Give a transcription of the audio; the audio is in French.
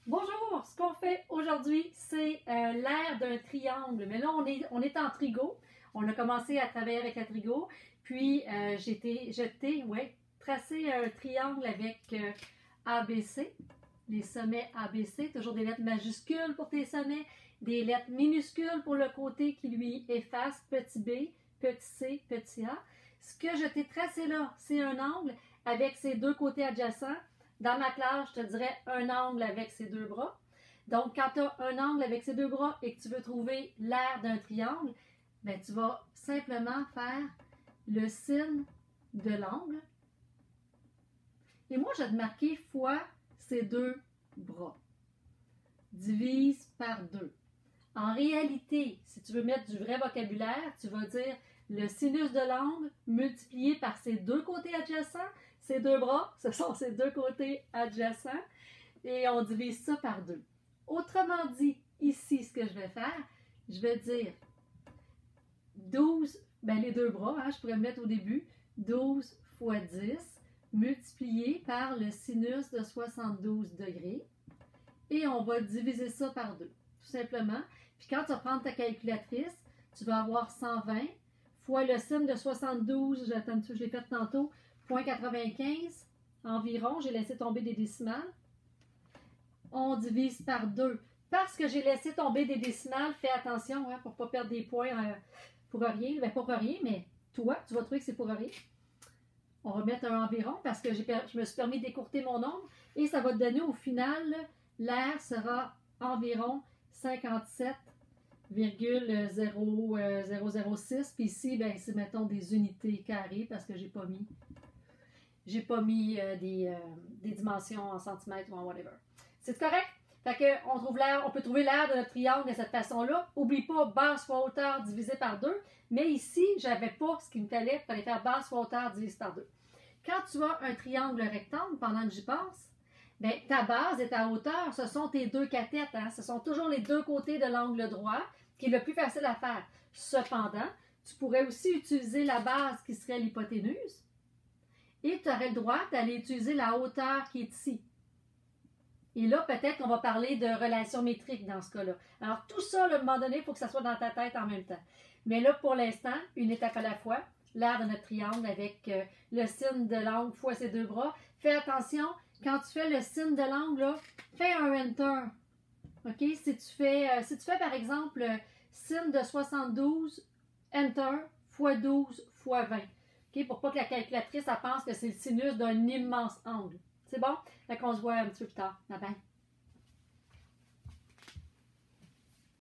Bonjour, ce qu'on fait aujourd'hui, c'est l'aire d'un triangle. Mais là, on est en trigo. On a commencé à travailler avec la trigo. Puis, tracé un triangle avec ABC, les sommets ABC, toujours des lettres majuscules pour tes sommets, des lettres minuscules pour le côté qui lui efface, petit b, petit c, petit a. Ce que je t'ai tracé là, c'est un angle avec ses deux côtés adjacents. Dans ma classe, je te dirais un angle avec ses deux bras. Donc, quand tu as un angle avec ses deux bras et que tu veux trouver l'aire d'un triangle, ben, tu vas simplement faire le signe de l'angle. Et moi, je vais te marquer fois ses deux bras. Divise par 2. En réalité, si tu veux mettre du vrai vocabulaire, tu vas dire le sinus de l'angle multiplié par ses deux côtés adjacents. Ces deux bras, ce sont ses deux côtés adjacents. Et on divise ça par 2. Autrement dit, ici, ce que je vais faire, je vais dire 12, ben les deux bras, je pourrais le mettre au début, 12 fois 10 multiplié par le sinus de 72 degrés. Et on va diviser ça par 2, tout simplement. Puis quand tu vas prendre ta calculatrice, tu vas avoir 120 fois le sin de 72, je l'ai fait tantôt, 0,95 environ. J'ai laissé tomber des décimales. On divise par 2. Parce que j'ai laissé tomber des décimales, fais attention pour ne pas perdre des points pour rien. Ben, pas pour rien, mais toi, tu vas trouver que c'est pour rien. On va mettre un environ parce que je me suis permis d'écourter mon nombre. Et ça va te donner au final, l'aire sera environ 57,0006. Puis ici, ben, c'est mettons des unités carrées parce que j'ai pas mis des dimensions en centimètres ou en whatever. C'est correct? Fait que on peut trouver l'aire de notre triangle de cette façon-là. Oublie pas base fois hauteur divisé par 2. Mais ici, j'avais pas ce qu'il me fallait. Il fallait faire base fois hauteur divisé par 2. Quand tu as un triangle rectangle, pendant que j'y pense, ben, ta base et ta hauteur, ce sont tes deux cathètes. Ce sont toujours les deux côtés de l'angle droit, qui est le plus facile à faire. Cependant, tu pourrais aussi utiliser la base qui serait l'hypoténuse. Et tu aurais le droit d'aller utiliser la hauteur qui est ici. Et là, peut-être qu'on va parler de relations métriques dans ce cas-là. Alors, tout ça, à un moment donné, il faut que ça soit dans ta tête en même temps. Mais là, pour l'instant, une étape à la fois, l'aire de notre triangle avec le signe de l'angle fois ses deux bras. Fais attention, quand tu fais le signe de l'angle, fais un Enter. OK? Si tu fais par exemple, signe de 72, Enter, fois 12, fois 20. OK? Pour pas que la calculatrice elle pense que c'est le sinus d'un immense angle. C'est bon? Fait qu'on se voit un petit peu plus tard. Bye bye.